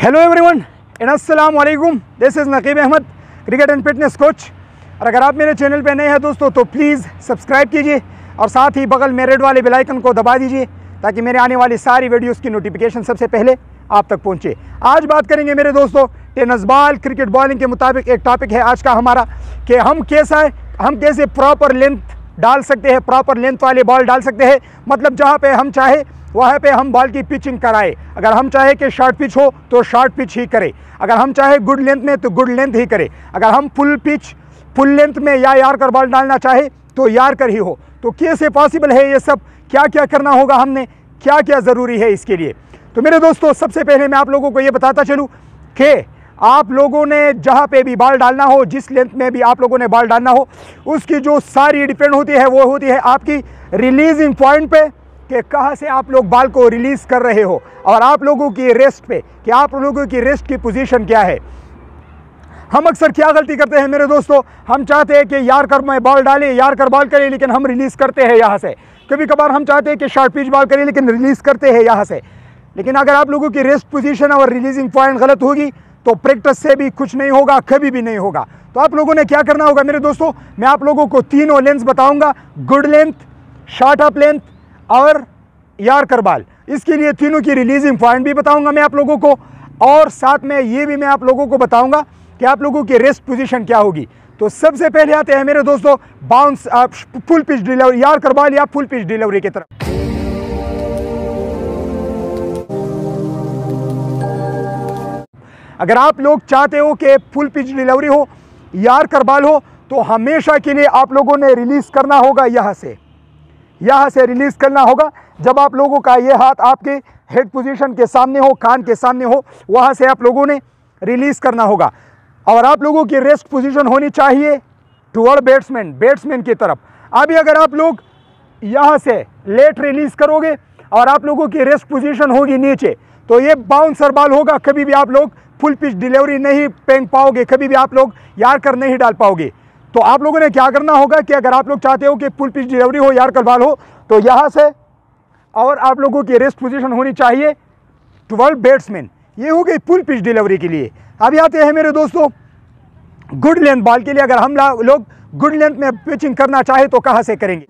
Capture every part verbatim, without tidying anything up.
Hello everyone and अस्सलाम वालेकुम, this is Naqeeb Ahmed, cricket and fitness coach. और अगर आप मेरे चैनल पे नए हैं दोस्तों तो प्लीज़ सब्सक्राइब कीजिए और साथ ही बगल में रेड वाले बेल आइकन को दबा दीजिए ताकि मेरे आने वाली सारी वीडियोस की नोटिफिकेशन सबसे पहले आप तक पहुंचे। आज बात करेंगे मेरे दोस्तों टेनिस बॉल क्रिकेट बॉलिंग के मुताबिक एक टॉपिक है आज का हमारा कि हम कैसा है हम कैसे प्रॉपर लेंथ डाल सकते हैं, प्रॉपर लेंथ वाले बॉल डाल सकते हैं। मतलब जहाँ पे हम चाहे वहाँ पे हम बॉल की पिचिंग कराए। अगर हम चाहे कि शॉर्ट पिच हो तो शॉर्ट पिच ही करे, अगर हम चाहे गुड लेंथ में तो गुड लेंथ ही करे, अगर हम फुल पिच फुल लेंथ में या यार्कर बॉल डालना चाहे तो यार्कर ही हो। तो कैसे पॉसिबल है ये सब, क्या क्या करना होगा, हमने क्या क्या ज़रूरी है इसके लिए। तो मेरे दोस्तों सबसे पहले मैं आप लोगों को ये बताता चलूँ कि आप लोगों ने जहाँ पे भी बॉल डालना हो, जिस लेंथ में भी आप लोगों ने बॉल डालना हो, उसकी जो सारी डिपेंड होती है वो होती है आपकी रिलीजिंग पॉइंट पे कि कहाँ से आप लोग बॉल को रिलीज़ कर रहे हो और आप लोगों की रेस्ट पे कि आप लोगों की रेस्ट की पोजीशन क्या है। हम अक्सर क्या गलती करते हैं मेरे दोस्तों, हम चाहते हैं कि यार्कर में बॉल डालें, यार्कर बॉल करें, लेकिन हम रिलीज़ करते हैं यहाँ से। कभी कभार हम चाहते हैं कि शॉर्ट पिच बॉल करें लेकिन रिलीज़ करते हैं यहाँ से। लेकिन अगर आप लोगों की रेस्ट पोजीशन और रिलीजिंग पॉइंट गलत होगी तो प्रैक्टिस से भी कुछ नहीं होगा, कभी भी नहीं होगा। तो आप लोगों ने क्या करना होगा मेरे दोस्तों, मैं आप लोगों को तीनों लेंथ बताऊंगा, good length, short up length और यार्कर बॉल। इसके लिए तीनों की रिलीजिंग पॉइंट भी बताऊंगा मैं आप लोगों को, और साथ में ये भी मैं आप लोगों को बताऊंगा कि आप लोगों की रेस्ट पोजीशन क्या होगी। तो सबसे पहले आते हैं मेरे दोस्तों bounce full pitch delivery, yorker ball या फुल पिच डिलीवरी की तरफ। अगर आप लोग चाहते हो कि फुल पिच डिलीवरी हो, यार्कर बॉल हो, तो हमेशा के लिए आप लोगों ने रिलीज़ करना होगा यहाँ से, यहाँ से रिलीज़ करना होगा। जब आप लोगों का ये हाथ आपके हेड पोजीशन के सामने हो, कान के सामने हो, वहाँ से आप लोगों ने रिलीज़ करना होगा। और आप लोगों की रेस्ट पोजीशन होनी चाहिए टुवर्ड बैट्समैन, बैट्समैन की तरफ। अभी अगर आप लोग यहाँ से लेट रिलीज़ करोगे और आप लोगों की रेस्ट पोजीशन होगी नीचे, तो ये बाउंसर बॉल होगा, कभी भी आप लोग फुल पिच डिलीवरी नहीं फेंक पाओगे, कभी भी आप लोग यार्कर नहीं डाल पाओगे। तो आप लोगों ने क्या करना होगा कि अगर आप लोग चाहते हो कि फुल पिच डिलीवरी हो, यार्कर बॉल हो, तो यहाँ से और आप लोगों की रेस्ट पोजीशन होनी चाहिए टुवर्ड बैट्समैन। ये हो गई फुल पिच डिलीवरी के लिए। अभी आते हैं मेरे दोस्तों गुड लेंथ बॉल के लिए। अगर हम लोग गुड लेंथ में पिचिंग करना चाहे तो कहाँ से करेंगे।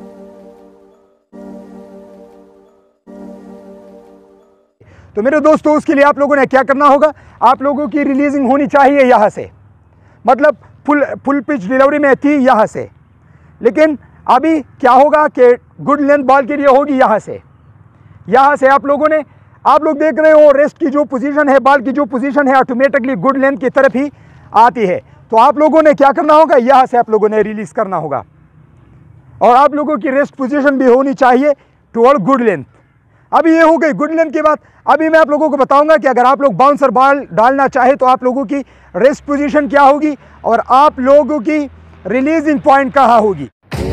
तो मेरे दोस्तों उसके लिए आप लोगों ने क्या करना होगा, आप लोगों की रिलीजिंग होनी चाहिए यहाँ से, मतलब फुल फुल पिच डिलीवरी में थी यहाँ से, लेकिन अभी क्या होगा कि गुड लेंथ बॉल के लिए होगी यहाँ से। यहाँ से आप लोगों ने, आप लोग देख रहे हो रेस्ट की जो पोजीशन है, बॉल की जो पोजीशन है ऑटोमेटिकली गुड लेंथ की तरफ ही आती है। तो आप लोगों ने क्या करना होगा, यहाँ से आप लोगों ने रिलीज़ करना होगा और आप लोगों की रेस्ट पोजीशन भी होनी चाहिए टुवर्ड गुड लेंथ। अभी ये हो गई गुड लेंथ की बात। अभी मैं आप लोगों को बताऊंगा कि अगर आप लोग बाउंसर बॉल डालना चाहे तो आप लोगों की रेस्ट पोजीशन क्या होगी और आप लोगों की रिलीजिंग पॉइंट कहाँ होगी।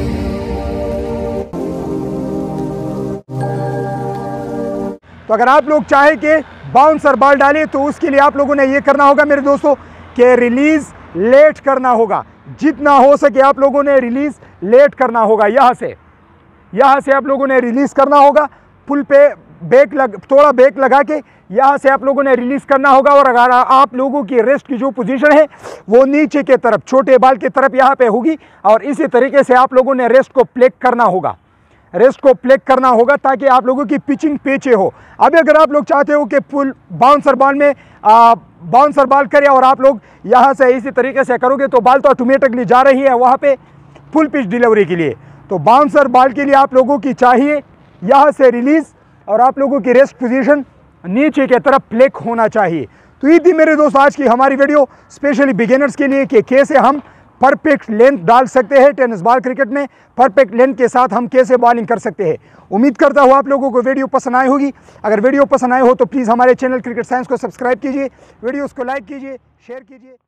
तो अगर आप लोग चाहे कि बाउंसर बॉल डालें तो उसके लिए आप लोगों ने ये करना होगा मेरे दोस्तों कि रिलीज़ लेट करना होगा। जितना हो सके आप लोगों ने रिलीज़ लेट करना होगा। यहाँ से यहाँ से आप लोगों ने रिलीज़ करना होगा, फुल पे बैक लग थोड़ा बैक लगा के यहाँ से आप लोगों ने रिलीज़ करना होगा। और अगर आप लोगों की रेस्ट की जो पोजीशन है वो नीचे के तरफ, छोटे बॉल की तरफ यहाँ पे होगी, और इसी तरीके से आप लोगों ने रेस्ट को प्लेक करना होगा, रेस्ट को प्लेक करना होगा ताकि आप लोगों की पिचिंग पीछे हो। अभी अगर आप लोग चाहते हो कि फुल बाउंसर बॉल में बाउंसर बॉल करें और आप लोग यहाँ से इसी तरीके से करोगे तो बॉल तो ऑटोमेटिकली जा रही है वहाँ पे फुल पिच डिलीवरी के लिए। तो बाउंसर बॉल के लिए आप लोगों की चाहिए यहाँ से रिलीज़ और आप लोगों की रेस्ट पोजीशन नीचे की तरफ प्लेक होना चाहिए। तो ये थी मेरे दोस्त आज की हमारी वीडियो स्पेशली बिगिनर्स के लिए कि कैसे हम परफेक्ट लेंथ डाल सकते हैं टेनिस बॉल क्रिकेट में, परफेक्ट लेंथ के साथ हम कैसे बॉलिंग कर सकते हैं। उम्मीद करता हूँ आप लोगों को वीडियो पसंद आई होगी। अगर वीडियो पसंद आए हो तो प्लीज़ हमारे चैनल क्रिकेट साइंस को सब्सक्राइब कीजिए, वीडियोस को लाइक कीजिए, शेयर कीजिए।